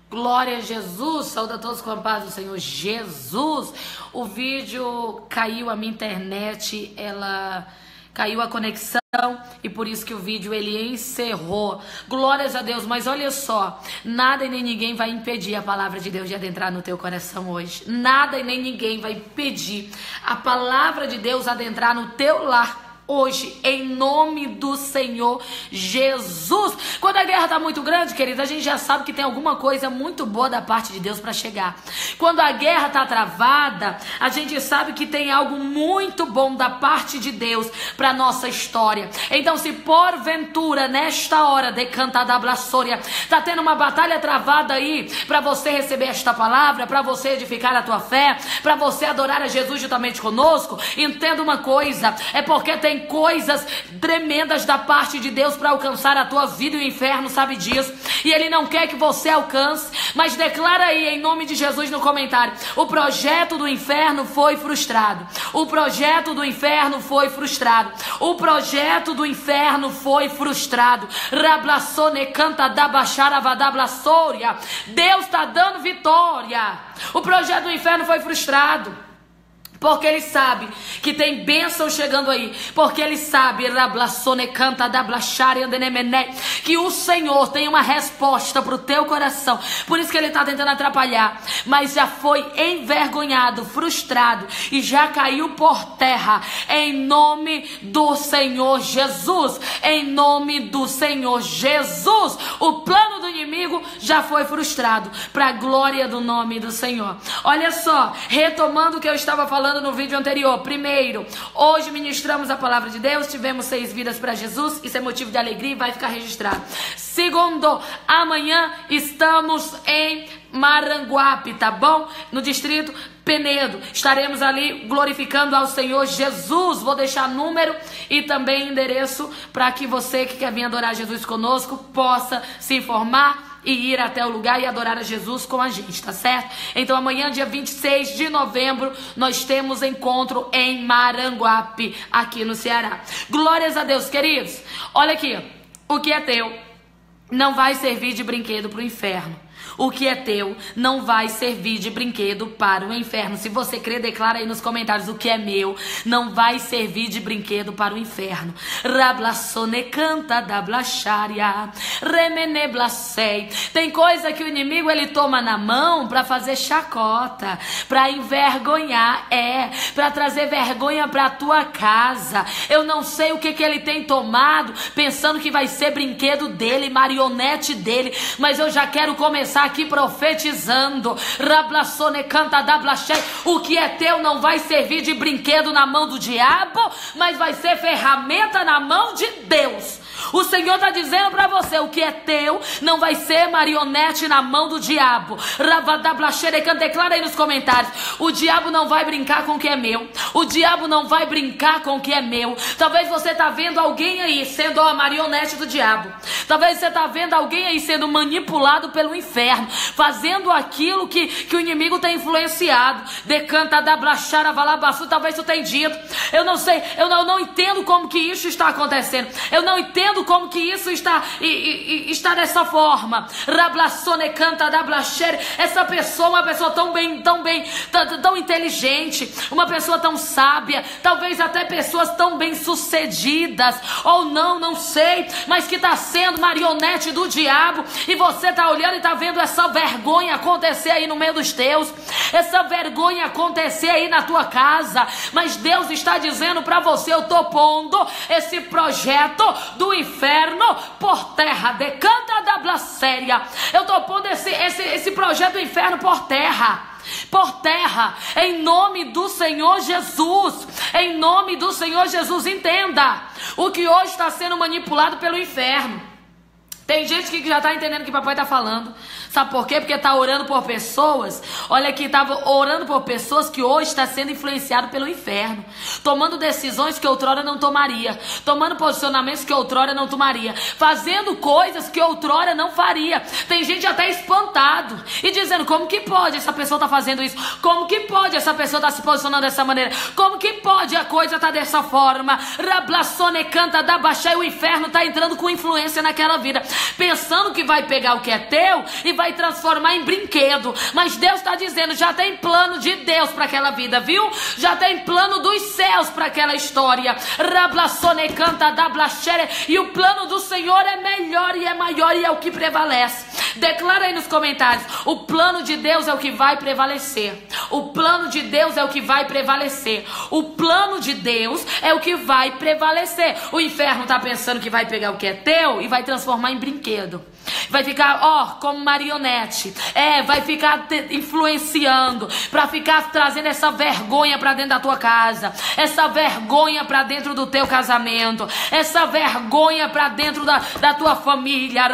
Glória a Jesus, saúde a todos com a paz do Senhor Jesus. O vídeo caiu, a minha internet, ela caiu a conexão e por isso que o vídeo ele encerrou. Glórias a Deus, mas olha só, nada e nem ninguém vai impedir a palavra de Deus de adentrar no teu coração hoje. Nada e nem ninguém vai impedir a palavra de Deus adentrar no teu lar hoje, em nome do Senhor Jesus. Quando a guerra está muito grande, querida, a gente já sabe que tem alguma coisa muito boa da parte de Deus para chegar. Quando a guerra está travada, a gente sabe que tem algo muito bom da parte de Deus para nossa história. Então, se porventura, nesta hora, decanta da blaçória, está tendo uma batalha travada aí para você receber esta palavra, para você edificar a tua fé, para você adorar a Jesus juntamente conosco, entenda uma coisa, é porque tem coisas tremendas da parte de Deus para alcançar a tua vida, e o inferno sabe disso, e ele não quer que você alcance, mas declara aí em nome de Jesus no comentário: o projeto do inferno foi frustrado, o projeto do inferno foi frustrado, o projeto do inferno foi frustrado. Rablaçone canta da baixara vadablaçória. Deus está dando vitória. O projeto do inferno foi frustrado. Porque ele sabe que tem bênção chegando aí. Porque ele sabe que o Senhor tem uma resposta para o teu coração. Por isso que ele está tentando atrapalhar. Mas já foi envergonhado, frustrado e já caiu por terra. Em nome do Senhor Jesus. Em nome do Senhor Jesus. O plano do inimigo já foi frustrado. Para a glória do nome do Senhor. Olha só, retomando o que eu estava falando no vídeo anterior. Primeiro, hoje ministramos a palavra de Deus, tivemos 6 vidas para Jesus, isso é motivo de alegria e vai ficar registrado. Segundo, amanhã estamos em Maranguape, tá bom? No distrito Penedo, estaremos ali glorificando ao Senhor Jesus. Vou deixar número e também endereço para que você que quer vir adorar Jesus conosco possa se informar e ir até o lugar e adorar a Jesus com a gente, tá certo? Então amanhã, dia 26 de novembro, nós temos encontro em Maranguape, aqui no Ceará. Glórias a Deus, queridos. Olha aqui, o que é teu não vai servir de brinquedo para o inferno. O que é teu não vai servir de brinquedo para o inferno. Se você crê, declara aí nos comentários: o que é meu não vai servir de brinquedo para o inferno. Rablaçone canta da blacharia, remene blacei. Tem coisa que o inimigo ele toma na mão para fazer chacota, para envergonhar, para trazer vergonha para a tua casa. Eu não sei o que ele tem tomado, pensando que vai ser brinquedo dele, marionete dele, mas eu já quero começar aqui profetizando. Rablaçone canta da blachei. O que é teu não vai servir de brinquedo na mão do diabo, mas vai ser ferramenta na mão de Deus. O Senhor está dizendo para você: o que é teu não vai ser marionete na mão do diabo. Declara aí nos comentários: o diabo não vai brincar com o que é meu. O diabo não vai brincar com o que é meu. Talvez você está vendo alguém aí sendo a marionete do diabo. Talvez você está vendo alguém aí sendo manipulado pelo inferno, fazendo aquilo que o inimigo tem influenciado. Decanta da blachara valabaçu. Talvez tu tenha dito: eu não sei, eu não entendo como que isso está acontecendo. Eu não entendo como que isso está dessa forma. Rablaçone canta da blachere. Essa pessoa, uma pessoa tão inteligente, uma pessoa tão sábia, talvez até pessoas tão bem sucedidas, ou não sei, mas que está sendo marionete do diabo, e você está olhando e está vendo essa vergonha acontecer aí no meio dos teus, essa vergonha acontecer aí na tua casa, mas Deus está dizendo para você: eu estou pondo esse projeto do inferno por terra. Decanta da blasféria. Eu estou pondo esse projeto do inferno por terra. Por terra, em nome do Senhor Jesus. Em nome do Senhor Jesus. Entenda o que hoje está sendo manipulado pelo inferno. Tem gente que já está entendendo o que papai está falando. Sabe por quê? Porque está orando por pessoas. Olha aqui, estava orando por pessoas que hoje está sendo influenciado pelo inferno, tomando decisões que outrora não tomaria, tomando posicionamentos que outrora não tomaria, fazendo coisas que outrora não faria. Tem gente até espantado e dizendo: como que pode essa pessoa estar fazendo isso? Como que pode essa pessoa estar se posicionando dessa maneira? Como que pode a coisa estar dessa forma? Rablaçone canta da baixa, e o inferno está entrando com influência naquela vida, pensando que vai pegar o que é teu e vai transformar em brinquedo. Mas Deus está dizendo, já tem plano de Deus para aquela vida, viu? Já tem plano dos céus para aquela história. E o plano do Senhor é melhor e é maior e é o que prevalece. Declara aí nos comentários, o plano de Deus é o que vai prevalecer. O plano de Deus é o que vai prevalecer. O plano de Deus é o que vai prevalecer. O inferno está pensando que vai pegar o que é teu e vai transformar em brinquedo. Vai ficar, como marionete. Vai ficar influenciando, para ficar trazendo essa vergonha para dentro da tua casa, essa vergonha para dentro do teu casamento, essa vergonha para dentro da tua família.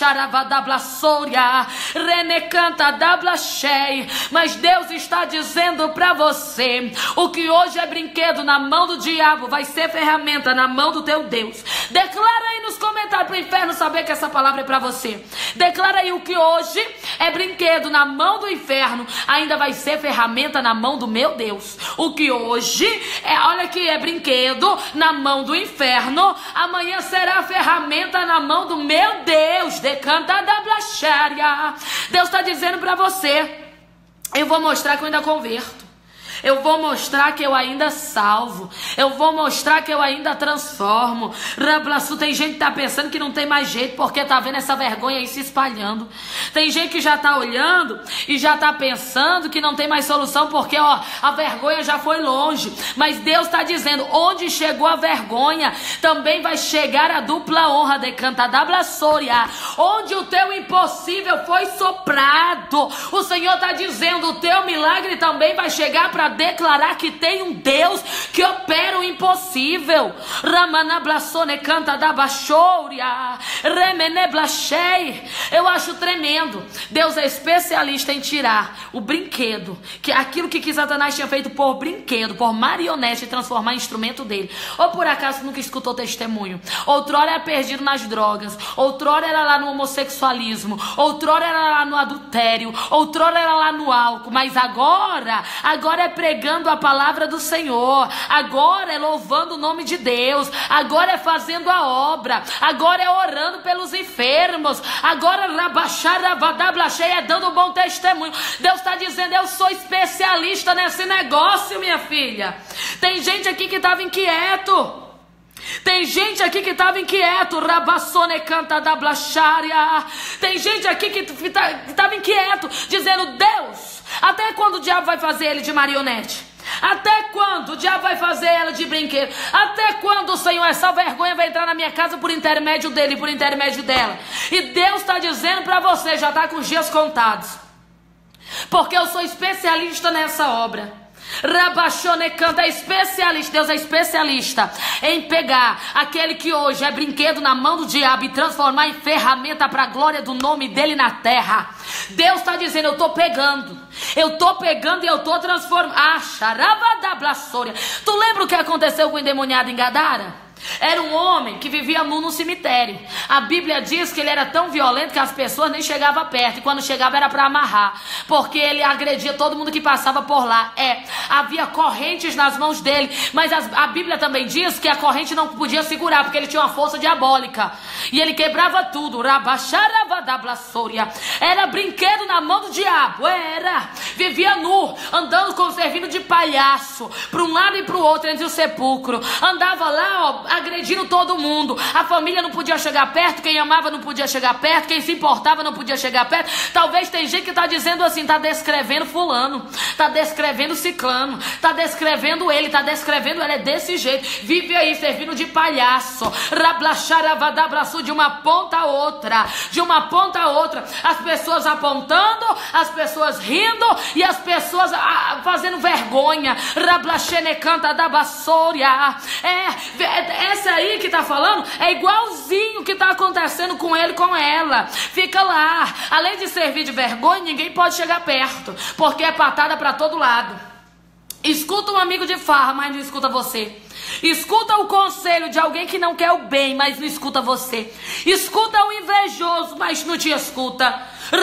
Mas Deus está dizendo para você, o que hoje é brinquedo na mão do diabo vai ser ferramenta na mão do teu Deus. Declara aí nos comentários para o inferno saber que essa palavra é para você. Declara aí, o que hoje é brinquedo na mão do inferno ainda vai ser ferramenta na mão do meu Deus. O que hoje olha que é brinquedo na mão do inferno, amanhã será ferramenta na mão do meu Deus. Decanta da blaxária. Deus está dizendo para você, eu vou mostrar que eu ainda converto. Eu vou mostrar que eu ainda salvo. Eu vou mostrar que eu ainda transformo. Rablaçu, tem gente que tá pensando que não tem mais jeito, porque tá vendo essa vergonha aí se espalhando. Tem gente que já tá olhando e já tá pensando que não tem mais solução, porque a vergonha já foi longe. Mas Deus tá dizendo, onde chegou a vergonha, também vai chegar a dupla honra. Decanta da blaçoria. Onde o teu impossível foi soprado, o Senhor tá dizendo, o teu milagre também vai chegar para declarar que tem um Deus que opera o impossível. Ramana blasone canta da baixouria. Remene blachei. Eu acho tremendo. Deus é especialista em tirar o brinquedo, que aquilo que Satanás tinha feito por brinquedo, por marionete, e transformar em instrumento dele. Ou por acaso nunca escutou testemunho? Outrora era perdido nas drogas, outrora era lá no homossexualismo, outrora era lá no adultério, outrora era lá no álcool, mas agora é pregando a palavra do Senhor, agora é louvando o nome de Deus, agora é fazendo a obra, agora é orando pelos enfermos, agora é dando um bom testemunho. Deus está dizendo, eu sou especialista nesse negócio, minha filha. Tem gente aqui que estava inquieto. Tem gente aqui que estava inquieto. Rabassone canta da blaxária. Tem gente aqui que estava inquieto, dizendo, Deus, até quando o diabo vai fazer ele de marionete? Até quando o diabo vai fazer ela de brinquedo? Até quando, Senhor, essa vergonha vai entrar na minha casa por intermédio dele, por intermédio dela? E Deus está dizendo para você, já está com os dias contados, porque eu sou especialista nessa obra. Rabachone canta, é especialista. Deus é especialista em pegar aquele que hoje é brinquedo na mão do diabo e transformar em ferramenta para a glória do nome dele na terra. Deus está dizendo, eu estou pegando e eu estou transformando. Tu lembra o que aconteceu com o endemoniado em Gadara? Era um homem que vivia nu no cemitério. A Bíblia diz que ele era tão violento que as pessoas nem chegavam perto, e quando chegava era para amarrar, porque ele agredia todo mundo que passava por lá. Havia correntes nas mãos dele, mas a Bíblia também diz que a corrente não podia segurar, porque ele tinha uma força diabólica e ele quebrava tudo. Era brinquedo na mão do diabo. Vivia nu, andando servindo de palhaço para um lado e para o outro entre o sepulcro. Andava lá, agredindo todo mundo. A família não podia chegar perto, quem amava não podia chegar perto, quem se importava não podia chegar perto. Talvez tem gente que está dizendo assim, está descrevendo fulano, está descrevendo ciclano, está descrevendo ele, está descrevendo ela, é desse jeito, vive aí servindo de palhaço, de uma ponta a outra, as pessoas apontando, as pessoas rindo e as pessoas fazendo vergonha. Canta da bassória. Essa aí que tá falando é igualzinho que tá acontecendo com ele, com ela. Fica lá. Além de servir de vergonha, ninguém pode chegar perto, porque é patada para todo lado. Escuta um amigo de farra, mas não escuta você. Escuta o conselho de alguém que não quer o bem, mas não escuta você. Escuta o invejoso, mas não te escuta.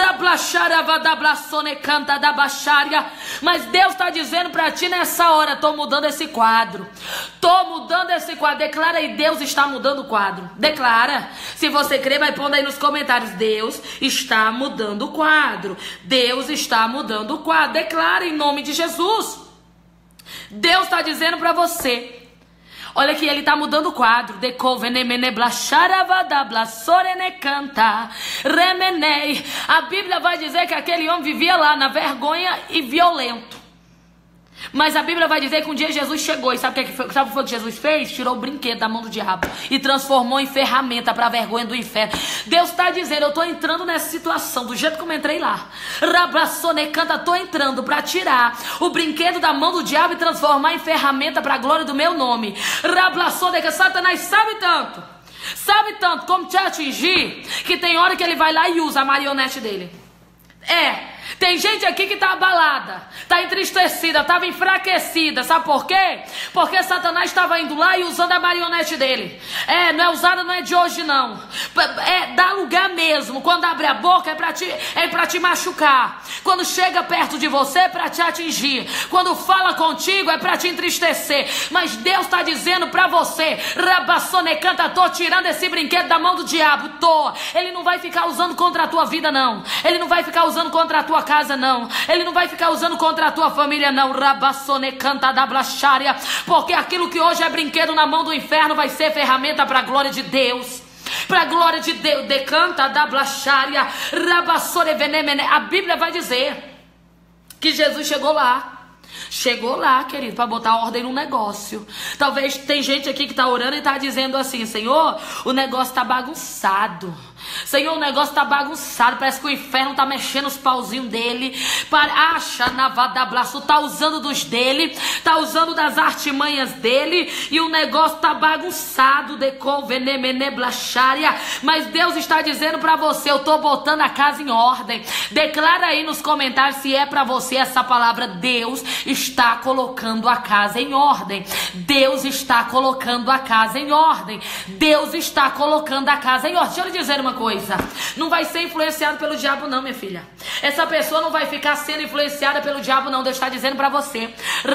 Mas Deus está dizendo para ti nessa hora: estou mudando esse quadro. Estou mudando esse quadro. Declara aí: Deus está mudando o quadro. Declara. Se você crê, vai pondo aí nos comentários: Deus está mudando o quadro. Deus está mudando o quadro. Declara em nome de Jesus. Deus está dizendo para você. Olha que ele está mudando o quadro. A Bíblia vai dizer que aquele homem vivia lá na vergonha e violento. Mas a Bíblia vai dizer que um dia Jesus chegou e sabe o que foi que Jesus fez? Tirou o brinquedo da mão do diabo e transformou em ferramenta para a vergonha do inferno. Deus está dizendo: eu estou entrando nessa situação do jeito como entrei lá. Estou entrando para tirar o brinquedo da mão do diabo e transformar em ferramenta para a glória do meu nome. Satanás sabe tanto como te atingir, que tem hora que ele vai lá e usa a marionete dele. Tem gente aqui que tá abalada, tá entristecida, tava enfraquecida. Sabe por quê? Porque Satanás estava indo lá e usando a marionete dele. Não é usada, não é de hoje não. Dá lugar mesmo. Quando abre a boca é pra te machucar. Quando chega perto de você é pra te atingir. Quando fala contigo é pra te entristecer. Mas Deus está dizendo pra você: Rabassonecanta, tô tirando esse brinquedo da mão do diabo. Ele não vai ficar usando contra a tua vida não. Ele não vai ficar usando contra a tua casa não. Ele não vai ficar usando contra a tua família não. Rabassonecanta da blacharia. Porque aquilo que hoje é brinquedo na mão do inferno vai ser ferramenta para a glória de Deus. Para a glória de Deus. Decanta da blacharia. Rabassorevenemene. A Bíblia vai dizer que Jesus chegou lá. Chegou lá, querido, para botar ordem no negócio. Talvez tem gente aqui que está orando e está dizendo assim: Senhor, o negócio está bagunçado. Senhor, o negócio está bagunçado. Parece que o inferno está mexendo os pauzinhos dele. Acha navadabraço, está usando dos dele, está usando das artimanhas dele. E o negócio está bagunçado. Mas Deus está dizendo para você: eu estou botando a casa em ordem. Declara aí nos comentários se é para você essa palavra. Deus está colocando a casa em ordem. Deus está colocando a casa em ordem. Deus está colocando a casa em ordem. Deixa eu lhe dizer uma coisa: não vai ser influenciado pelo diabo não, minha filha. Essa pessoa não vai ficar sendo influenciada pelo diabo não. Deus está dizendo para você: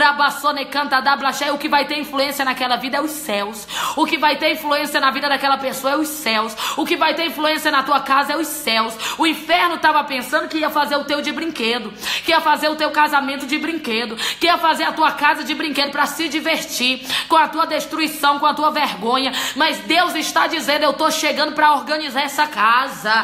o que vai ter influência naquela vida é os céus. O que vai ter influência na vida daquela pessoa é os céus. O que vai ter influência na tua casa é os céus. O inferno estava pensando que ia fazer o teu de brinquedo, que ia fazer o teu casamento de brinquedo, que ia fazer a tua casa de brinquedo para se divertir com a tua destruição, com a tua vergonha. Mas Deus está dizendo: eu estou chegando para organizar essa casa.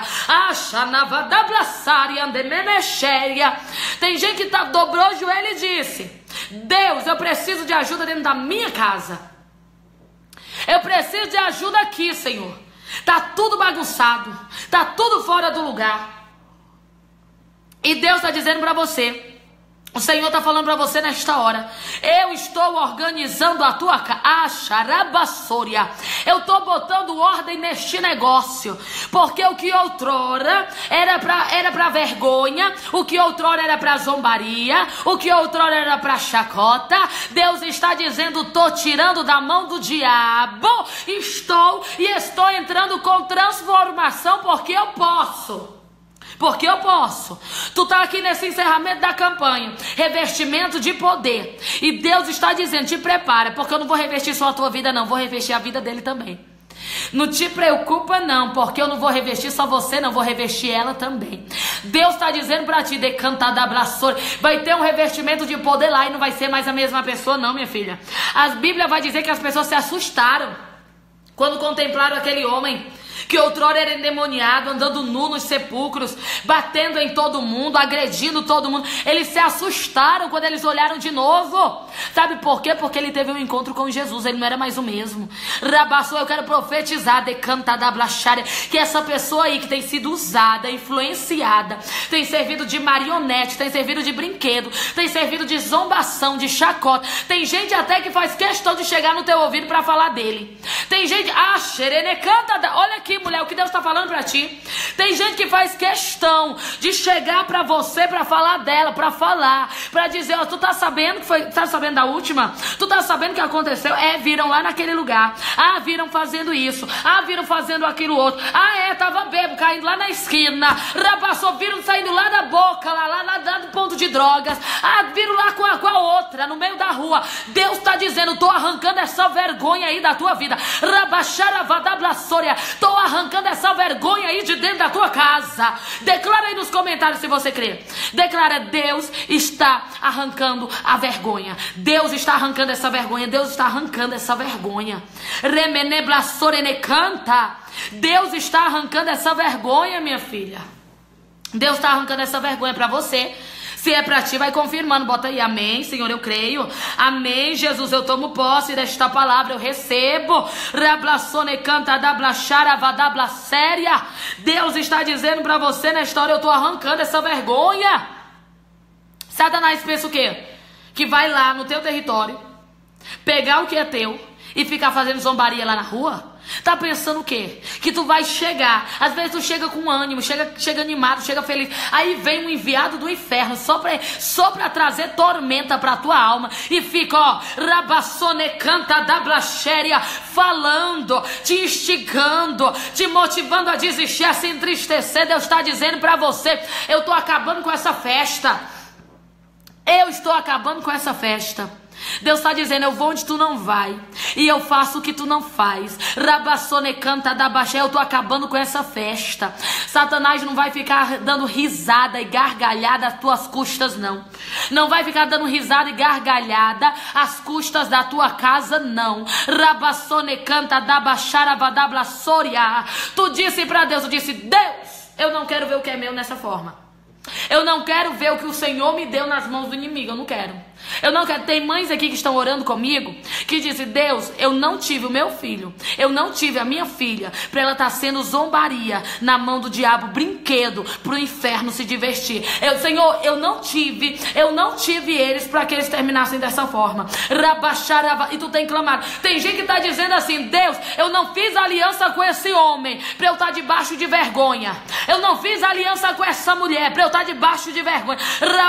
Tem gente que dobrou o joelho e disse: Deus, eu preciso de ajuda dentro da minha casa. Eu preciso de ajuda aqui, Senhor. Tá tudo bagunçado, tá tudo fora do lugar. E Deus está dizendo para você: o Senhor está falando para você nesta hora: eu estou organizando a tua casa. Eu estou botando ordem neste negócio. Porque o que outrora era para vergonha, o que outrora era para zombaria, o que outrora era para chacota, Deus está dizendo: estou tirando da mão do diabo. Estou entrando com transformação, porque eu posso. Porque eu posso. Tu está aqui nesse encerramento da campanha, revestimento de poder, e Deus está dizendo: te prepara, porque eu não vou revestir só a tua vida não, vou revestir a vida dele também. Não te preocupa não, porque eu não vou revestir só você, não vou revestir ela também. Deus está dizendo para ti: decanta da abraçor. Vai ter um revestimento de poder lá e não vai ser mais a mesma pessoa não, minha filha. A Bíblia vai dizer que as pessoas se assustaram quando contemplaram aquele homem que outrora era endemoniado, andando nu nos sepulcros, batendo em todo mundo, agredindo todo mundo. Eles se assustaram quando eles olharam de novo. Sabe por quê? Porque ele teve um encontro com Jesus, ele não era mais o mesmo. Rabassou, eu quero profetizar, decanta da blachária, que essa pessoa aí que tem sido usada, influenciada, tem servido de marionete, tem servido de brinquedo, tem servido de zombação, de chacota. Tem gente até que faz questão de chegar no teu ouvido para falar dele. Tem gente, xerenecanta, olha aqui, aqui, mulher, o que Deus está falando para ti. Tem gente que faz questão de chegar para você para falar dela, para dizer, ó, tu tá sabendo que foi, tá sabendo da última? Tu tá sabendo o que aconteceu? Viram lá naquele lugar. Viram fazendo isso. Viram fazendo aquilo outro. Tava bêbado, caindo lá na esquina. Rabassou, viram saindo lá da boca, lá do ponto de drogas. Viram lá com a outra, no meio da rua. Deus tá dizendo, tô arrancando essa vergonha aí da tua vida. Rabaxaravadablassória. Tô arrancando essa vergonha aí de dentro da tua casa. Declara aí nos comentários se você crê. Declara, Deus está arrancando a vergonha. Deus está arrancando essa vergonha. Deus está arrancando essa vergonha. Remeneblassorenecanta. Deus está arrancando essa vergonha, minha filha. Deus está arrancando essa vergonha para você. Se é para ti, vai confirmando. Bota aí, amém, Senhor, eu creio. Amém, Jesus, eu tomo posse desta palavra, eu recebo. Deus está dizendo para você nesta hora, eu estou arrancando essa vergonha. Satanás pensa o quê? Que vai lá no teu território, pegar o que é teu e ficar fazendo zombaria lá na rua? Tá pensando o quê? Que tu vai chegar. Às vezes tu chega com ânimo, chega animado, chega feliz. Aí vem um enviado do inferno só pra trazer tormenta pra tua alma. E fica, ó, rabassonecanta da blaxéria, falando, te instigando, te motivando a desistir, a se entristecer. Deus está dizendo pra você, eu tô acabando com essa festa. Eu estou acabando com essa festa. Deus está dizendo, eu vou onde tu não vai e eu faço o que tu não faz. Rabassonecanta da baixa, eu tô acabando com essa festa. Satanás não vai ficar dando risada e gargalhada às tuas custas, não. Não vai ficar dando risada e gargalhada às custas da tua casa, não. Rabassonecanta da baixaravadablassoria. Tu disse para Deus, eu disse, Deus, eu não quero ver o que é meu nessa forma. Eu não quero ver o que o Senhor me deu nas mãos do inimigo. Eu não quero. Tem mães aqui que estão orando comigo que dizem, Deus, eu não tive o meu filho, eu não tive a minha filha para ela estar sendo zombaria na mão do diabo, brinquedo pro inferno se divertir. Senhor, eu não tive eles para que eles terminassem dessa forma. E tu tem clamado. Tem gente que está dizendo assim, Deus, eu não fiz aliança com esse homem para eu estar debaixo de vergonha. Eu não fiz aliança com essa mulher para eu estar debaixo de vergonha.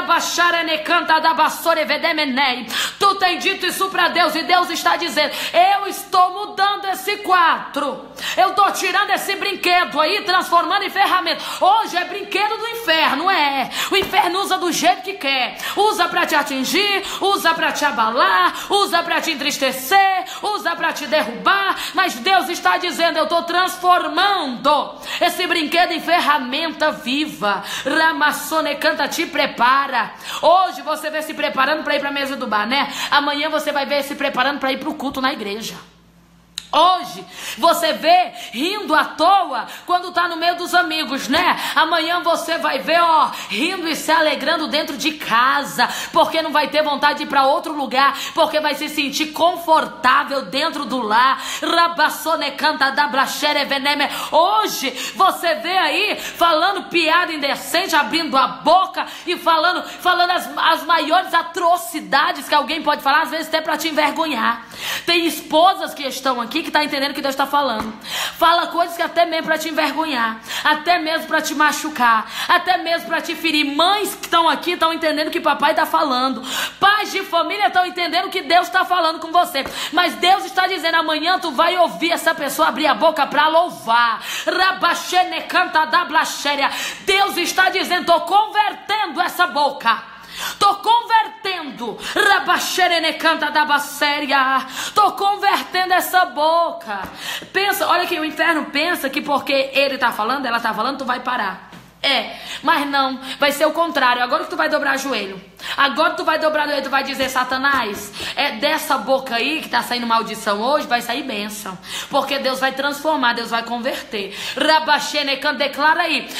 Tu tem dito isso para Deus e Deus está dizendo, eu estou mudando esse quadro. Eu estou tirando esse brinquedo aí, transformando em ferramenta. Hoje é brinquedo do inferno, o inferno usa do jeito que quer. Usa para te atingir, usa para te abalar, usa para te entristecer, usa para te derrubar. Mas Deus está dizendo, eu estou transformando esse brinquedo em ferramenta viva. Ramassonecanta, te prepara. Hoje você vai se preparando para ir para a mesa do bar, né? Amanhã você vai ver se preparando para ir para o culto na igreja. Hoje você vê rindo à toa quando tá no meio dos amigos, né? Amanhã você vai ver, ó, rindo e se alegrando dentro de casa, porque não vai ter vontade de ir para outro lugar, porque vai se sentir confortável dentro do lar. Rabassonecanta da blaxere veneme. Hoje você vê aí falando piada indecente, abrindo a boca e falando as maiores atrocidades que alguém pode falar, às vezes até para te envergonhar. Tem esposas que estão aqui que tá entendendo o que Deus está falando. Fala coisas que até mesmo para te envergonhar, até mesmo para te machucar, até mesmo para te ferir. Mães que estão aqui estão entendendo o que papai está falando. Pais de família estão entendendo o que Deus está falando com você. Mas Deus está dizendo, amanhã tu vai ouvir essa pessoa abrir a boca para louvar. Rabaxenecanta da blaxéria. Deus está dizendo, tô convertendo essa boca. Tô convertendo. Rabaxerenecanta da basséria. Tô convertendo essa boca. Pensa, olha que o inferno pensa que porque ele tá falando, ela tá falando, tu vai parar. Mas não, vai ser o contrário. Agora que tu vai dobrar o joelho, agora tu vai dobrar o joelho, tu vai dizer, Satanás, dessa boca aí que tá saindo maldição hoje, vai sair bênção, porque Deus vai transformar, Deus vai converter. Rabaxenecan, declara aí,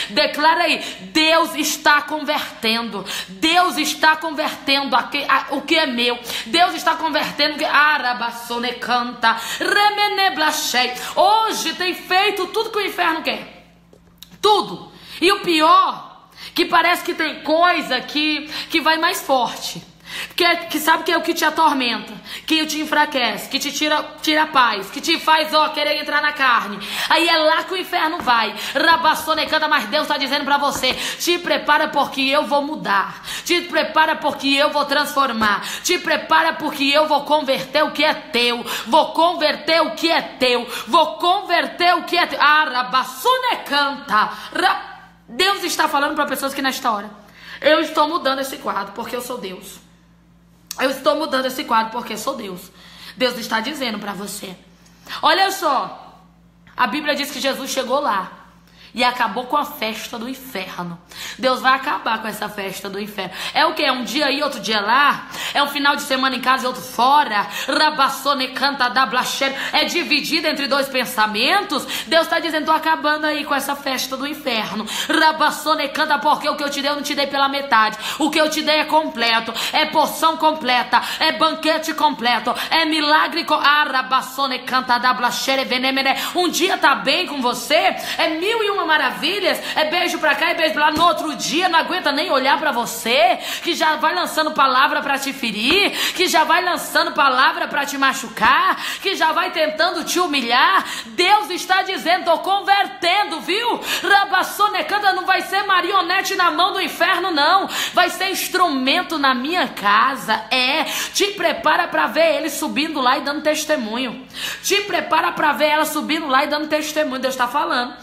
Deus está convertendo, Deus está convertendo o que é meu, Deus está convertendo o que Arabassonecanta, Remeneblaxei. Hoje tem feito tudo que o inferno quer, tudo. E o pior, que parece que tem coisa que vai mais forte. que sabe que é o que te atormenta, que te enfraquece, que te tira a paz, que te faz querer entrar na carne. Aí é lá que o inferno vai. Rabassone canta, mas Deus está dizendo para você: te prepara porque eu vou mudar, te prepara porque eu vou transformar, te prepara porque eu vou converter o que é teu, vou converter o que é teu, vou converter o que é teu. Rabassone canta. Deus está falando para pessoas que nesta hora: eu estou mudando esse quadro porque eu sou Deus. Eu estou mudando esse quadro porque eu sou Deus. Deus está dizendo para você. Olha só, a Bíblia diz que Jesus chegou lá e acabou com a festa do inferno. Deus vai acabar com essa festa do inferno. É o que? É um dia aí, outro dia lá? É um final de semana em casa e outro fora? Rabassone canta da blacher. É dividido entre dois pensamentos? Deus está dizendo: estou acabando aí com essa festa do inferno. Rabassone canta, porque o que eu te dei eu não te dei pela metade. O que eu te dei é completo, é porção completa, é banquete completo, é milagre. Rabassone canta da blacher. Um dia tá bem com você, é 1001 maravilhas, é beijo pra cá e beijo pra lá. No outro dia não aguenta nem olhar pra você, que já vai lançando palavra pra te ferir, que já vai lançando palavra pra te machucar, que já vai tentando te humilhar. Deus está dizendo: tô convertendo, viu? Rabassone canta, não vai ser marionete na mão do inferno, não. Vai ser instrumento na minha casa. Te prepara pra ver ele subindo lá e dando testemunho. Te prepara pra ver ela subindo lá e dando testemunho. Deus está falando.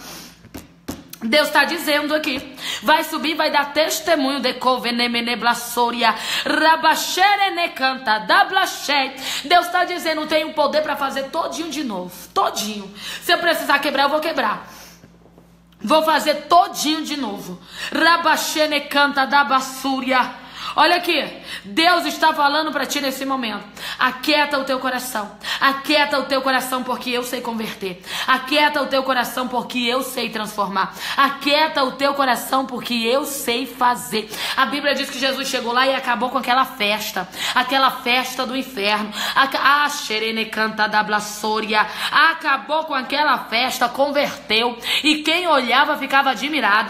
Deus está dizendo aqui: vai subir, vai dar testemunho de covenemeneblassoria, rabachere canta da blachei. Deus está dizendo: tem o poder para fazer todinho de novo, todinho. Se eu precisar quebrar, eu vou quebrar. Vou fazer todinho de novo. Rabachere canta da bassúria. Olha aqui, Deus está falando para ti nesse momento: aquieta o teu coração, aquieta o teu coração porque eu sei converter, aquieta o teu coração porque eu sei transformar, aquieta o teu coração porque eu sei fazer. A Bíblia diz que Jesus chegou lá e acabou com aquela festa do inferno. A xerene canta da blassória, acabou com aquela festa, converteu, e quem olhava ficava admirado.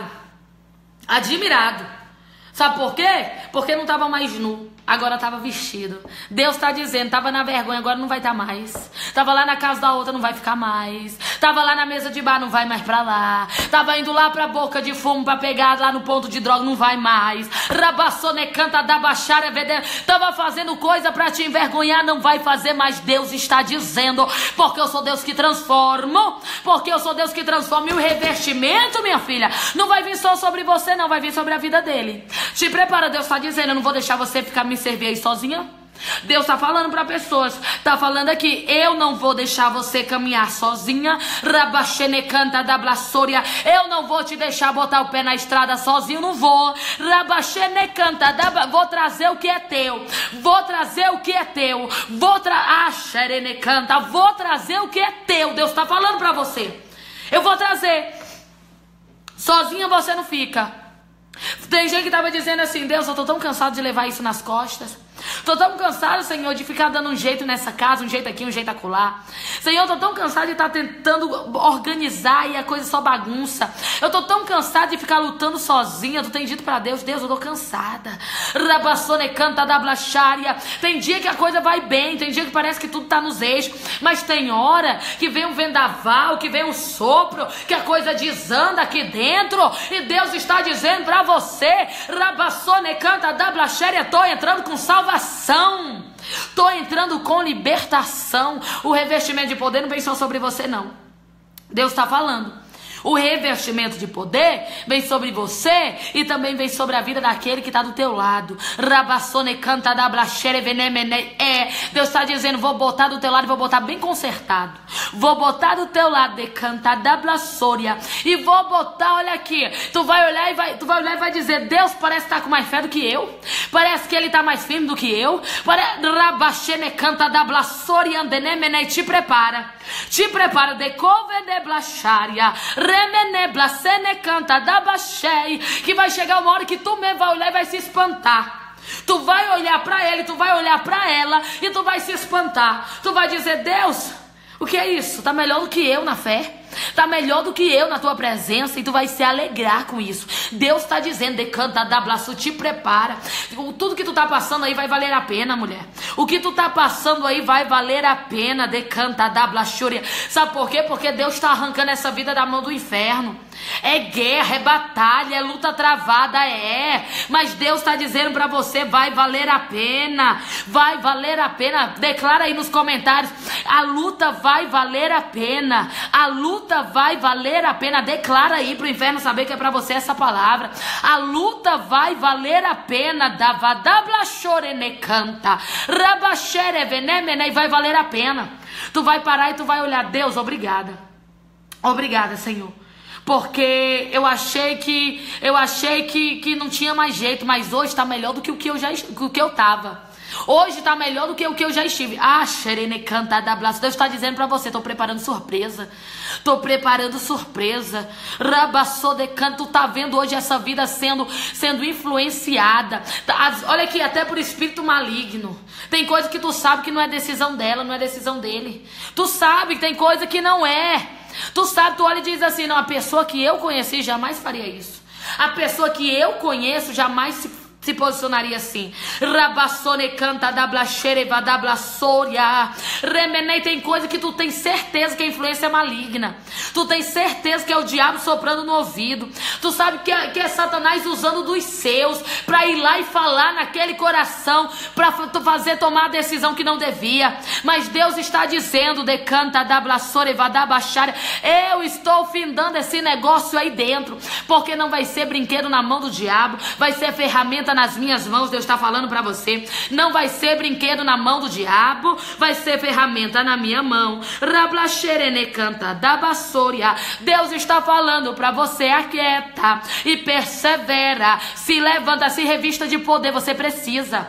Sabe por quê? Porque não estava mais nu, agora estava vestido. Deus está dizendo: estava na vergonha, agora não vai estar mais. Estava lá na casa da outra, não vai ficar mais. Estava lá na mesa de bar, não vai mais para lá. Estava indo lá para a boca de fumo para pegar lá no ponto de droga, não vai mais. Rabassone canta da baixária, estava fazendo coisa para te envergonhar, não vai fazer mais. Deus está dizendo: porque eu sou Deus que transformo, porque eu sou Deus que transforma. E o revestimento, minha filha, não vai vir só sobre você, não, vai vir sobre a vida dele. Te prepara, Deus está dizendo: eu não vou deixar você ficar me servir aí sozinha. Deus está falando para pessoas, está falando aqui: eu não vou deixar você caminhar sozinha. Rabachene canta da blassória, eu não vou te deixar botar o pé na estrada sozinho, não vou. Rabachene canta da, vou trazer o que é teu, vou trazer o que é teu, vou trazer o que é teu. Deus está falando para você: eu vou trazer. Sozinha você não fica. Tem gente que estava dizendo assim: Deus, eu estou tão cansado de levar isso nas costas. Estou tão cansado, Senhor, de ficar dando um jeito nessa casa, um jeito aqui, um jeito acolá. Senhor, estou tão cansado de estar tentando organizar e a coisa só bagunça. Eu estou tão cansado de ficar lutando sozinha. Tu tem dito para Deus: Deus, eu estou cansada. Rabassone canta da blachária. Tem dia que a coisa vai bem, tem dia que parece que tudo está nos eixos, mas tem hora que vem um vendaval, que vem um sopro, que a coisa desanda aqui dentro. E Deus está dizendo para você: Rabassone canta da blachária, estou entrando com salvação. Estou entrando com libertação. O revestimento de poder não vem só sobre você, não. Deus está falando: o revestimento de poder vem sobre você e também vem sobre a vida daquele que está do teu lado. Rabassone canta da blachere venemene. Deus está dizendo: vou botar do teu lado, vou botar bem consertado. Vou botar do teu lado de canta da blassória. E vou botar, olha aqui, tu vai olhar e vai dizer: Deus parece estar com mais fé do que eu. Parece que ele está mais firme do que eu. Rabachene canta da blassória andenemene. Te prepara. Te prepara de covene blacharia. Remene blasene canta da bachei. Que vai chegar uma hora que tu mesmo vai olhar e vai se espantar. Tu vai olhar para ele, tu vai olhar para ela e tu vai se espantar. Tu vai dizer: Deus, o O que é isso? Tá melhor do que eu na fé. Tá melhor do que eu na tua presença. E tu vai se alegrar com isso. Deus está dizendo, decanta da blaço, te prepara. Tudo que tu tá passando aí vai valer a pena, mulher. O que tu tá passando aí vai valer a pena. Decanta da blaxúria. Sabe por quê? Porque Deus está arrancando essa vida da mão do inferno. É guerra, é batalha, é luta travada, mas Deus está dizendo para você, vai valer a pena. Vai valer a pena. Declara aí nos comentários, a luta vai valer a pena. A luta vai valer a pena. Declara aí pro inferno saber que é para você essa palavra. A luta vai valer a pena. Davadablachore-ne-canta, rabaxere-venemene, e vai valer a pena. Tu vai parar e tu vai olhar, Deus, obrigada. Obrigada, Senhor. Porque eu achei que não tinha mais jeito, mas hoje está melhor do que o que eu tava. Hoje está melhor do que o que eu já estive. Xerene canta da blaça. Deus está dizendo para você, estou preparando surpresa. Estou preparando surpresa. Rabassou de canto, tá vendo hoje essa vida sendo influenciada. Olha aqui, até por espírito maligno. Tem coisa que tu sabe que não é decisão dela, não é decisão dele. Tu sabe que tem coisa que não é. Tu sabe, tu olha e diz assim, não, a pessoa que eu conheci jamais faria isso. A pessoa que eu conheço jamais se posicionaria assim. Rabassone canta da blaxereva da blaçoria. Remenei, tem coisa que tu tem certeza que a influência é maligna. Tu tem certeza que é o diabo soprando no ouvido. Tu sabe que é Satanás usando dos seus para ir lá e falar naquele coração, para tu fazer tomar a decisão que não devia. Mas Deus está dizendo, decanta da blaçoreva da baixária, eu estou findando esse negócio aí dentro, porque não vai ser brinquedo na mão do diabo, vai ser ferramenta nas minhas mãos. Deus está falando para você, não vai ser brinquedo na mão do diabo, vai ser ferramenta na minha mão. Rablaxerene canta da baçoria. Deus está falando para você, aquieta e persevera, se levanta, se revista de poder. Você precisa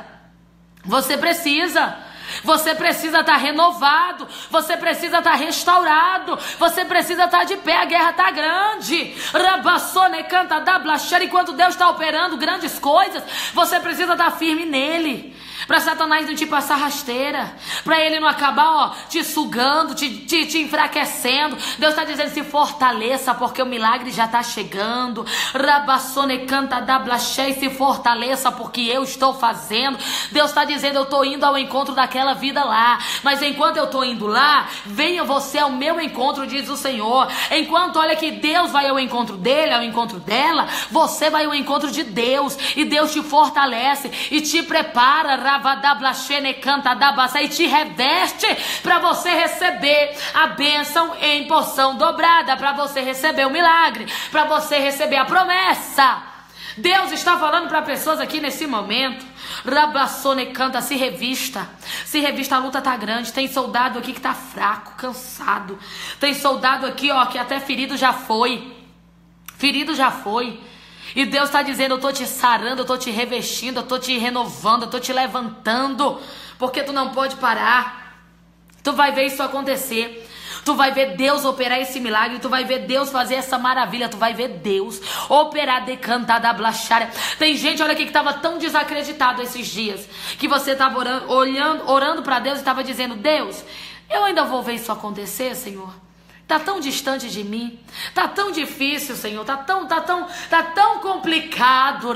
estar renovado, você precisa estar restaurado, você precisa estar de pé. A guerra está grande. Rabassone canta da blaxera. Enquanto Deus está operando grandes coisas, você precisa estar firme nele, para Satanás não te passar rasteira, para ele não acabar te sugando, te enfraquecendo. Deus está dizendo, se fortaleça, porque o milagre já está chegando. Rabassone canta da blaxera, se fortaleça, porque eu estou fazendo. Deus está dizendo, eu estou indo ao encontro daquela vida lá, mas enquanto eu estou indo lá, venha você ao meu encontro, diz o Senhor. Enquanto, olha que Deus vai ao encontro dele, ao encontro dela, você vai ao encontro de Deus, e Deus te fortalece e te prepara, e te reveste para você receber a bênção em porção dobrada, para você receber o milagre, para você receber a promessa. Deus está falando para pessoas aqui nesse momento. Rabassone canta, se revista, a luta tá grande. Tem soldado aqui que tá fraco, cansado. Tem soldado aqui, que até ferido já foi. E Deus está dizendo, eu tô te sarando, eu tô te revestindo, eu tô te renovando, eu tô te levantando, porque tu não pode parar. Tu vai ver isso acontecer. Tu vai ver Deus operar esse milagre, tu vai ver Deus fazer essa maravilha, tu vai ver Deus operar, decantar da blaxária. Tem gente, olha aqui, que estava tão desacreditado esses dias, que você estava orando para Deus e estava dizendo, Deus, eu ainda vou ver isso acontecer, Senhor? Tá tão distante de mim, tá tão difícil, Senhor, tá tão complicado.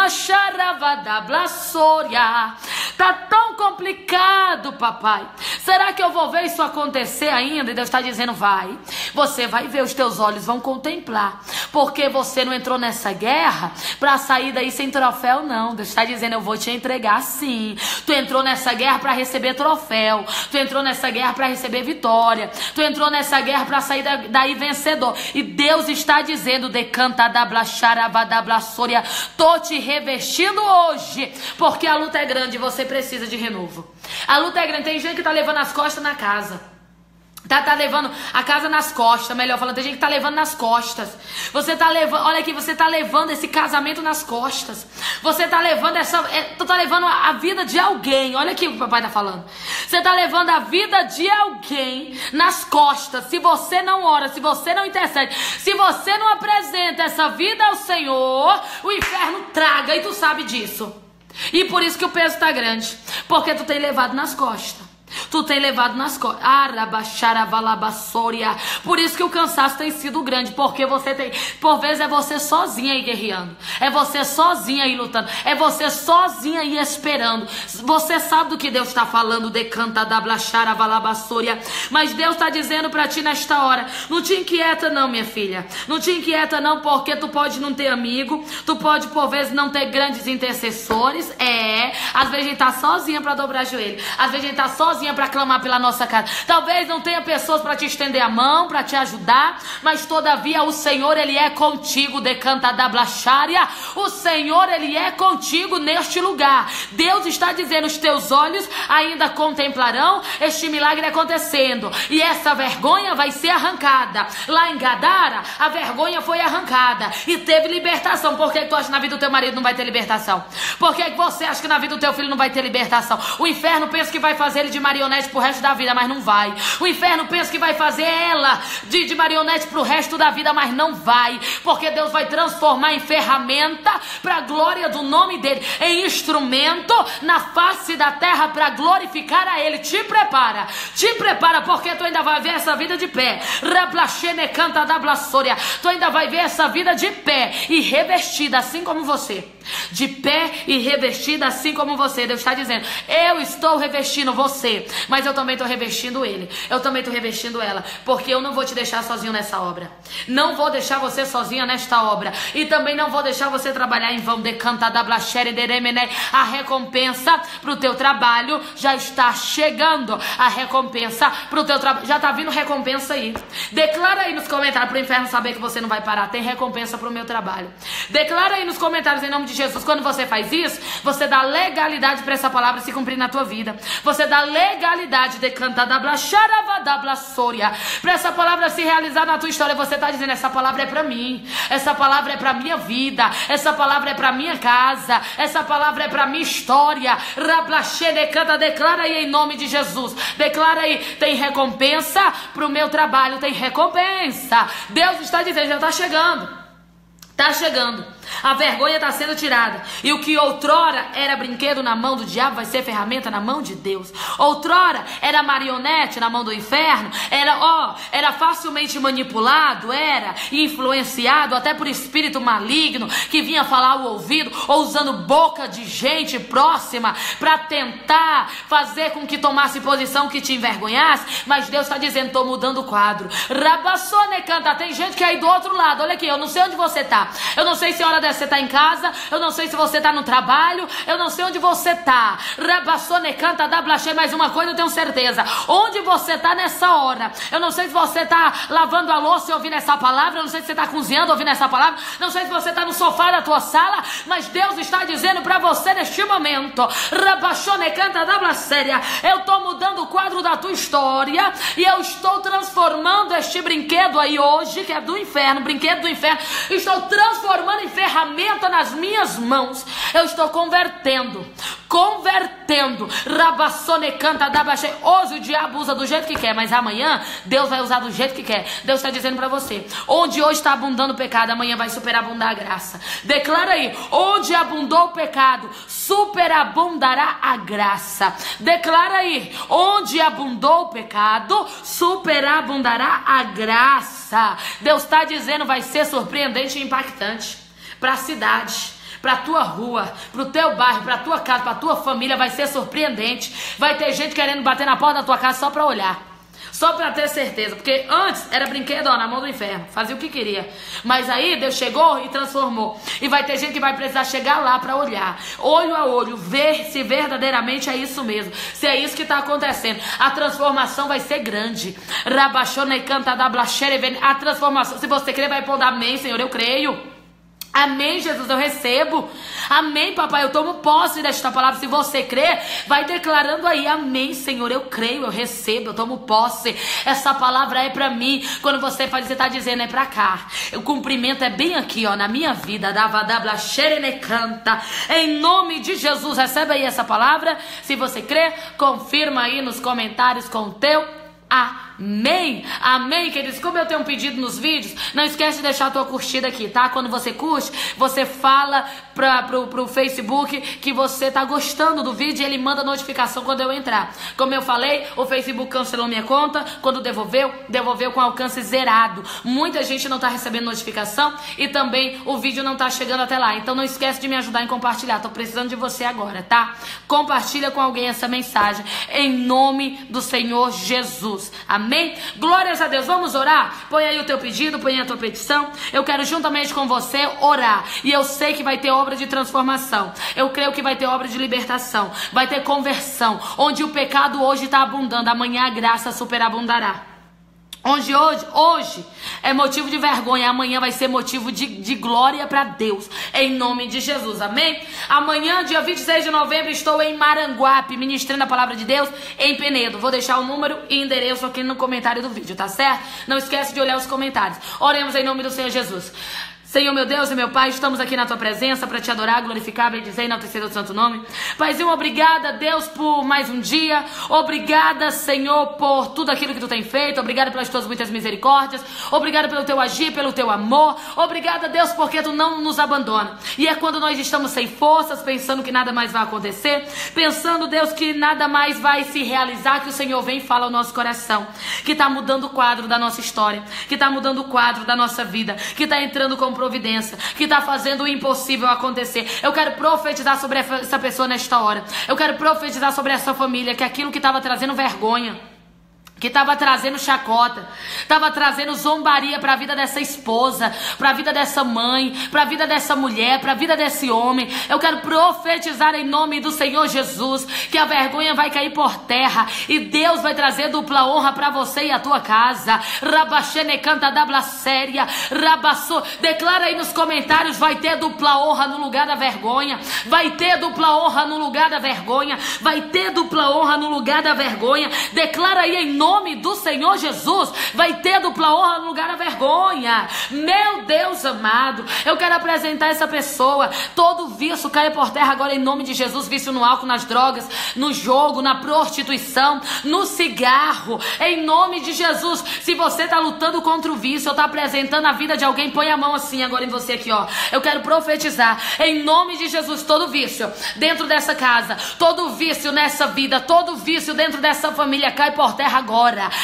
Tá tão complicado, papai. Será que eu vou ver isso acontecer ainda? E Deus está dizendo, vai. Você vai ver, os teus olhos vão contemplar, porque você não entrou nessa guerra para sair daí sem troféu, não. Deus está dizendo, eu vou te entregar sim. Tu entrou nessa guerra para receber troféu, tu entrou nessa guerra para receber vitória, tu entrou nessa guerra para sair daí vencedor. E Deus está dizendo, decanta da blaxarava da blaçoria, tô te revestindo hoje, porque a luta é grande e você precisa de renovo. A luta é grande. Tem gente que tá levando as costas na casa. Tá levando a casa nas costas, melhor falando. Tem gente que tá levando nas costas. Você tá levando, olha aqui, você tá levando esse casamento nas costas. Você tá levando tu tá levando a vida de alguém. Olha aqui o que o papai tá falando. Você tá levando a vida de alguém nas costas. Se você não ora, se você não intercede, se você não apresenta essa vida ao Senhor, o inferno traga, e tu sabe disso. E por isso que o peso tá grande, porque tu tem levado nas costas. tu tem levado nas costas. Por isso que o cansaço tem sido grande, porque você tem, por vezes é você sozinha aí guerreando, é você sozinha aí lutando, é você sozinha aí esperando. Você sabe do que Deus está falando, decanta da blachara valabassoria, mas Deus está dizendo para ti nesta hora, não te inquieta não, minha filha, não te inquieta não, porque tu pode não ter amigo, tu pode por vezes não ter grandes intercessores, às vezes a gente tá sozinha para dobrar joelho, às vezes a gente tá sozinha para clamar pela nossa casa, talvez não tenha pessoas para te estender a mão, para te ajudar, mas todavia o Senhor, Ele é contigo, decanta da blachária, o Senhor, Ele é contigo neste lugar. Deus está dizendo, os teus olhos ainda contemplarão este milagre acontecendo, e essa vergonha vai ser arrancada. Lá em Gadara, a vergonha foi arrancada e teve libertação. Por que tu acha que na vida do teu marido não vai ter libertação? Por que você acha que na vida do teu filho não vai ter libertação? O inferno pensa que vai fazer ele de marionete pro resto da vida, mas não vai. O inferno pensa que vai fazer ela de marionete pro resto da vida, mas não vai, porque Deus vai transformar em ferramenta para a glória do nome dele, em instrumento na face da terra para glorificar a ele. Te prepara, porque tu ainda vai ver essa vida de pé. Canta da blassoria, tu ainda vai ver essa vida de pé e revestida assim como você. De pé e revestida assim como você. Deus está dizendo, eu estou revestindo você, mas eu também estou revestindo ele, eu também estou revestindo ela, porque eu não vou te deixar sozinho nessa obra, não vou deixar você sozinha nesta obra, e também não vou deixar você trabalhar em vão. Decanta da blachere deremene, a recompensa para o teu trabalho já está chegando, a recompensa para o teu trabalho, já está vindo recompensa aí. Declara aí nos comentários para o inferno saber que você não vai parar, tem recompensa para o meu trabalho. Declara aí nos comentários em nome de Jesus. Quando você faz isso, você dá legalidade para essa palavra se cumprir na tua vida. Você dá legalidade, decanta da blacharava da blassoria, para essa palavra se realizar na tua história. Você está dizendo, essa palavra é para mim, essa palavra é para minha vida, essa palavra é para minha casa, essa palavra é para minha história. Rablache decanta, declara aí em nome de Jesus. Declara aí, tem recompensa para o meu trabalho, tem recompensa. Deus está dizendo, já está chegando. Está chegando. A vergonha está sendo tirada. E o que outrora era brinquedo na mão do diabo vai ser ferramenta na mão de Deus. Outrora era marionete na mão do inferno. Era facilmente manipulado, era influenciado até por espírito maligno que vinha falar ao ouvido, ou usando boca de gente próxima para tentar fazer com que tomasse posição que te envergonhasse. Mas Deus está dizendo, estou mudando o quadro. Rabassone canta. Tem gente que é aí do outro lado. Olha aqui, eu não sei onde você está. Eu não sei se a hora dessa você está em casa, eu não sei se você está no trabalho, eu não sei onde você está. Rabassone canta da blaché, mas uma coisa eu tenho certeza, onde você está nessa hora, eu não sei se você está lavando a louça e ouvindo essa palavra, eu não sei se você está cozinhando ouvindo essa palavra, não sei se você está no sofá da tua sala, mas Deus está dizendo para você neste momento, Rabassone canta da blasséria, eu estou mudando o quadro da tua história e eu estou transformando este brinquedo aí hoje, que é do inferno, brinquedo do inferno, estou transformando em ferramenta nas minhas mãos. Eu estou convertendo. Rabassone canta da baixa. Hoje o diabo usa do jeito que quer, mas amanhã Deus vai usar do jeito que quer. Deus está dizendo para você, onde hoje está abundando o pecado, amanhã vai superabundar a graça. Declara aí, onde abundou o pecado, superabundará a graça. Declara aí, onde abundou o pecado, superabundará a graça. Deus está dizendo, vai ser surpreendente e impactante para a cidade, para a tua rua, para o teu bairro, para a tua casa, para a tua família. Vai ser surpreendente. Vai ter gente querendo bater na porta da tua casa só para olhar, só para ter certeza, porque antes era brinquedo na mão do inferno, fazia o que queria, mas aí Deus chegou e transformou, e vai ter gente que vai precisar chegar lá para olhar, olho a olho, ver se verdadeiramente é isso mesmo, se é isso que está acontecendo. A transformação vai ser grande. Rabachone canta da blachere, a transformação, se você crer, vai pôr amém, Senhor, eu creio. Amém, Jesus, eu recebo. Amém, papai, eu tomo posse desta palavra. Se você crê, vai declarando aí, amém, Senhor, eu creio, eu recebo, eu tomo posse. Essa palavra é para mim. Quando você faz, você está dizendo, é para cá. O cumprimento é bem aqui, ó, na minha vida. Canta. Em nome de Jesus, recebe aí essa palavra. Se você crê, confirma aí nos comentários com o teu amém. Amém? Amém, queridos? Como eu tenho pedido nos vídeos, não esquece de deixar a tua curtida aqui, tá? Quando você curte, você fala pro Facebook que você tá gostando do vídeo e ele manda notificação quando eu entrar. Como eu falei, o Facebook cancelou minha conta, quando devolveu com alcance zerado. Muita gente não tá recebendo notificação e também o vídeo não tá chegando até lá. Então não esquece de me ajudar em compartilhar. Tô precisando de você agora, tá? Compartilha com alguém essa mensagem em nome do Senhor Jesus. Amém? Glórias a Deus. Vamos orar? Põe aí o teu pedido, põe aí a tua petição. Eu quero juntamente com você orar. E eu sei que vai ter obra de transformação. Eu creio que vai ter obra de libertação. Vai ter conversão. Onde o pecado hoje está abundando, amanhã a graça superabundará. Onde hoje é motivo de vergonha, amanhã vai ser motivo de glória para Deus, em nome de Jesus, amém? Amanhã, dia 26 de novembro, estou em Maranguape, ministrando a palavra de Deus em Penedo. Vou deixar o número e endereço aqui no comentário do vídeo, tá certo? Não esquece de olhar os comentários. Oremos em nome do Senhor Jesus. Senhor, meu Deus e meu Pai, estamos aqui na Tua presença para Te adorar, glorificar, bendizer e enaltecer o Santo Nome. Paizinho, obrigada, Deus, por mais um dia. Obrigada, Senhor, por tudo aquilo que Tu tem feito. Obrigada pelas Tuas muitas misericórdias. Obrigada pelo Teu agir, pelo Teu amor. Obrigada, Deus, porque Tu não nos abandona. E é quando nós estamos sem forças, pensando que nada mais vai acontecer, pensando, Deus, que nada mais vai se realizar, que o Senhor vem e fala ao nosso coração, que está mudando o quadro da nossa história, que está mudando o quadro da nossa vida, que está entrando com providência, que está fazendo o impossível acontecer. Eu quero profetizar sobre essa pessoa nesta hora. Eu quero profetizar sobre essa família, que aquilo que estava trazendo vergonha, que estava trazendo chacota, estava trazendo zombaria para a vida dessa esposa, para a vida dessa mãe, para a vida dessa mulher, para a vida desse homem. Eu quero profetizar em nome do Senhor Jesus que a vergonha vai cair por terra e Deus vai trazer dupla honra para você e a tua casa. Rabaxene canta da blaséria, rabaçou. Declara aí nos comentários: vai ter dupla honra no lugar da vergonha, vai ter dupla honra no lugar da vergonha, vai ter dupla honra no lugar da vergonha. Declara aí em nome do Senhor Jesus, vai ter dupla honra no lugar da vergonha. Meu Deus amado, eu quero apresentar essa pessoa. Todo vício caia por terra agora em nome de Jesus. Vício no álcool, nas drogas, no jogo, na prostituição, no cigarro, em nome de Jesus. Se você está lutando contra o vício ou está apresentando a vida de alguém, põe a mão assim agora em você aqui, ó. Eu quero profetizar em nome de Jesus: todo vício dentro dessa casa, todo vício nessa vida, todo vício dentro dessa família cai por terra agora.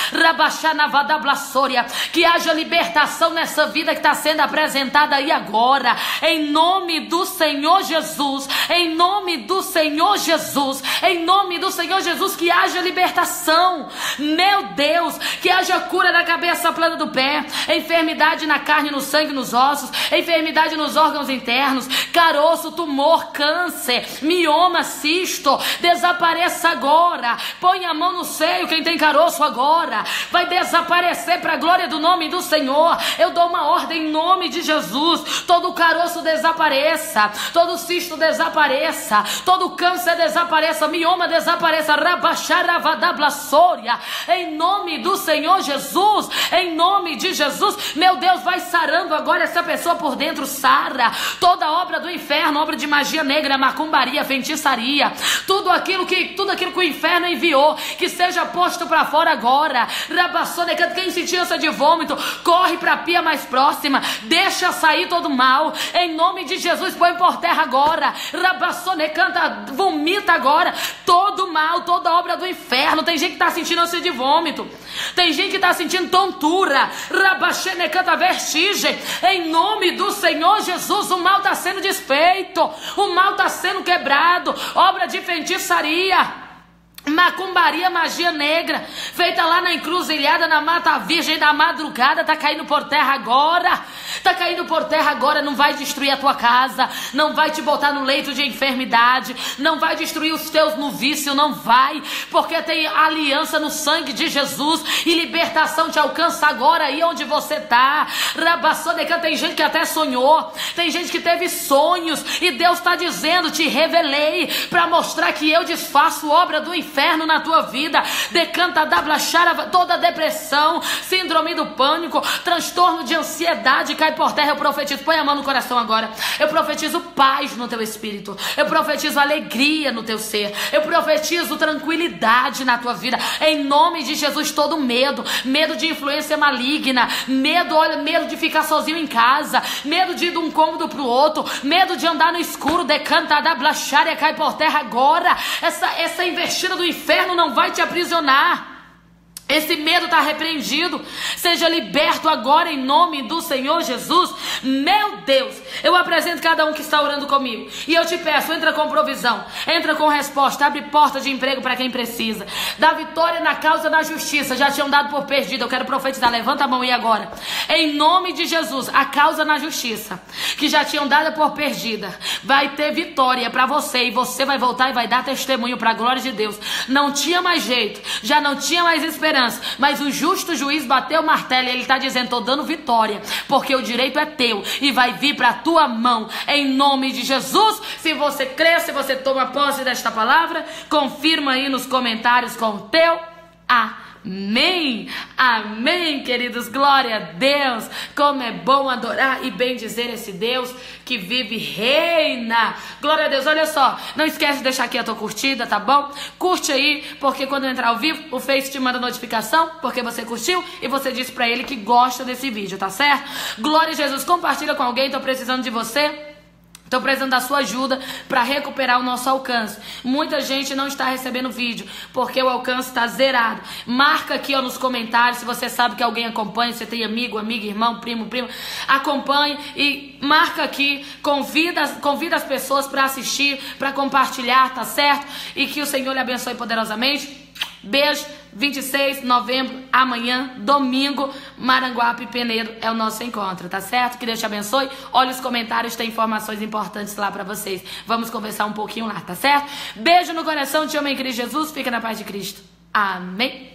Que haja libertação nessa vida que está sendo apresentada aí agora, em nome do Senhor Jesus, em nome do Senhor Jesus, em nome do Senhor Jesus, que haja libertação, meu Deus, que haja cura da cabeça à planta do pé, enfermidade na carne, no sangue, nos ossos, enfermidade nos órgãos internos, caroço, tumor, câncer, mioma, cisto, desapareça agora. Põe a mão no seio, quem tem caroço agora, vai desaparecer para a glória do nome do Senhor. Eu dou uma ordem em nome de Jesus: todo caroço desapareça, todo cisto desapareça, todo câncer desapareça, mioma desapareça, rabaxaravadablaçória, em nome do Senhor Jesus, em nome de Jesus. Meu Deus, vai sarando agora essa pessoa por dentro, sara toda obra do inferno, obra de magia negra, macumbaria, feitiçaria, tudo aquilo que o inferno enviou, que seja posto para fora agora. Quem sentir ânsia de vômito, corre para a pia mais próxima, deixa sair todo mal, em nome de Jesus. Põe por terra agora, vomita agora todo mal, toda obra do inferno. Tem gente que está sentindo ânsia de vômito, tem gente que está sentindo tontura, vertigem, em nome do Senhor Jesus. O mal está sendo desfeito, o mal está sendo quebrado, obra de feitiçaria, macumbaria, magia negra, feita lá na encruzilhada, na Mata Virgem da madrugada, tá caindo por terra agora, tá caindo por terra agora. Não vai destruir a tua casa, não vai te botar no leito de enfermidade, não vai destruir os teus no vício, não vai, porque tem aliança no sangue de Jesus e libertação te alcança agora aí onde você tá. Tem gente que até sonhou, tem gente que teve sonhos e Deus está dizendo: te revelei para mostrar que eu desfaço obra do inferno inferno na tua vida. Decanta da blachara, toda depressão, síndrome do pânico, transtorno de ansiedade, cai por terra. Eu profetizo, põe a mão no coração agora. Eu profetizo paz no teu espírito. Eu profetizo alegria no teu ser. Eu profetizo tranquilidade na tua vida. Em nome de Jesus, todo medo de influência maligna, medo de ficar sozinho em casa, medo de ir de um cômodo pro outro, medo de andar no escuro, decanta da blachária, cai por terra agora. Essa investida do inferno não vai te aprisionar. Esse medo está repreendido. Seja liberto agora em nome do Senhor Jesus. Meu Deus, eu apresento cada um que está orando comigo. E eu te peço, entra com provisão, entra com resposta, abre porta de emprego para quem precisa. Dá vitória na causa da justiça. Já tinham dado por perdido, eu quero profetizar. Levanta a mão aí agora. Em nome de Jesus, a causa na justiça, que já tinham dado por perdida, vai ter vitória para você. E você vai voltar e vai dar testemunho para a glória de Deus. Não tinha mais jeito, já não tinha mais esperança. Mas o justo juiz bateu o martelo e ele está dizendo, estou dando vitória, porque o direito é teu e vai vir para a tua mão, em nome de Jesus. Se você crê, se você toma posse desta palavra, confirma aí nos comentários com o teu amém. Amém, queridos, glória a Deus. Como é bom adorar e bendizer esse Deus que vive e reina. Glória a Deus. Olha só, não esquece de deixar aqui a tua curtida, tá bom? Curte aí, porque quando eu entrar ao vivo, o Face te manda notificação, porque você curtiu e você disse pra ele que gosta desse vídeo, tá certo? Glória a Jesus. Compartilha com alguém, tô precisando de você. Estou precisando da sua ajuda para recuperar o nosso alcance. Muita gente não está recebendo vídeo porque o alcance está zerado. Marca aqui, ó, nos comentários se você sabe que alguém acompanha, se você tem amigo, amiga, irmão, primo, prima. Acompanhe e marca aqui, convida as pessoas para assistir, para compartilhar, tá certo? E que o Senhor lhe abençoe poderosamente. Beijo, 26 de novembro, amanhã, domingo, Maranguape Penedo é o nosso encontro, tá certo? Que Deus te abençoe. Olha os comentários, tem informações importantes lá pra vocês. Vamos conversar um pouquinho lá, tá certo? Beijo no coração, te amo em Cristo Jesus, fica na paz de Cristo. Amém.